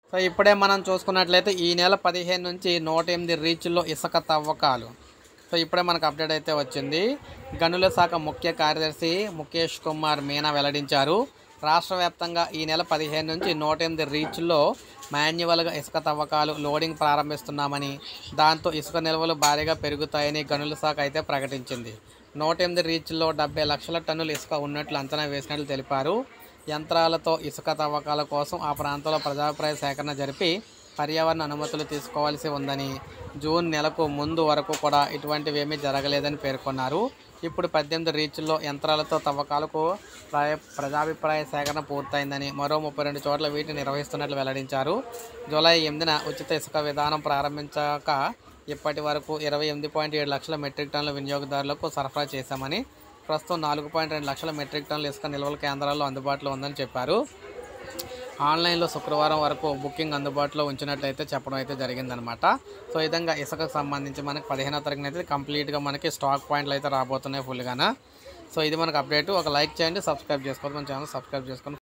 So ఇప్పుడే మనం చూసుకున్నట్లయితే ఈ నెల 15 నుంచి 108 రీచ్ల్లో ఇసుక తవ్వకాలు. సో ఇప్పుడే మనకు అప్డేట్ అయితే వచ్చింది. గనుల శాఖ ముఖ్య కార్యదర్శి ముఖేష్ కుమార్ మీనా వెల్లడించారు. రాష్ట్ర వ్యాప్తంగా ఈ నెల 15 నుంచి 108 రీచ్ల్లో మాన్యువల్గా ఇసుక తవ్వకాలు లోడింగ్ ప్రారంభిస్తున్నామని, దాంతో ఇసుక నిల్వలు భారీగా పెరుగుతాయని గనుల శాఖ అయితే ప్రకటించింది. 108 రీచ్ల్లో 70 లక్షల టన్నుల ఇసుక ఉన్నట్లు అంచనా వేసినట్లు తెలిపారు. యంత్రాలతో ఇసుక తవ్వకాల కోసం ఆ ప్రాంతంలో ప్రజాభిప్రాయ సేకరణ జరిపి పర్యావరణ అనుమతులు తీసుకోవాల్సి ఉందని, జూన్ నెలకు ముందు వరకు కూడా ఇటువంటివేమీ జరగలేదని పేర్కొన్నారు. ఇప్పుడు 18 రీచ్ల్లో యంత్రాలతో తవ్వకాలకు ప్రజాభిప్రాయ సేకరణ పూర్తయిందని, మరో 32 చోట్ల వీటిని నిర్వహిస్తున్నట్లు వెల్లడించారు. జూలై 8న ఉచిత ఇసుక విధానం ప్రారంభించాక ఇప్పటి వరకు 28.7 లక్షల మెట్రిక్ టన్నుల వినియోగదారులకు సరఫరా చేశామని, ప్రస్తుతం 4.2 లక్షల మెట్రిక్ టన్నుల ఇసుక నిల్వల కేంద్రాల్లో అందుబాటులో ఉందని చెప్పారు. ఆన్లైన్లో శుక్రవారం వరకు బుకింగ్ అందుబాటులో ఉంచినట్లయితే చెప్పడం అయితే జరిగిందనమాట. సో ఈ విధంగా ఇసుకకు సంబంధించి మనకి 15వ తారీఖున అయితే కంప్లీట్గా మనకి స్టాక్ పాయింట్లు అయితే రాబోతున్నాయి ఫుల్గానా. సో ఇది మనకు అప్డేట్. ఒక లైక్ చేయండి, సబ్స్క్రైబ్ చేసుకోవద్దు, మన ఛానల్ సబ్స్క్రైబ్ చేసుకోండి.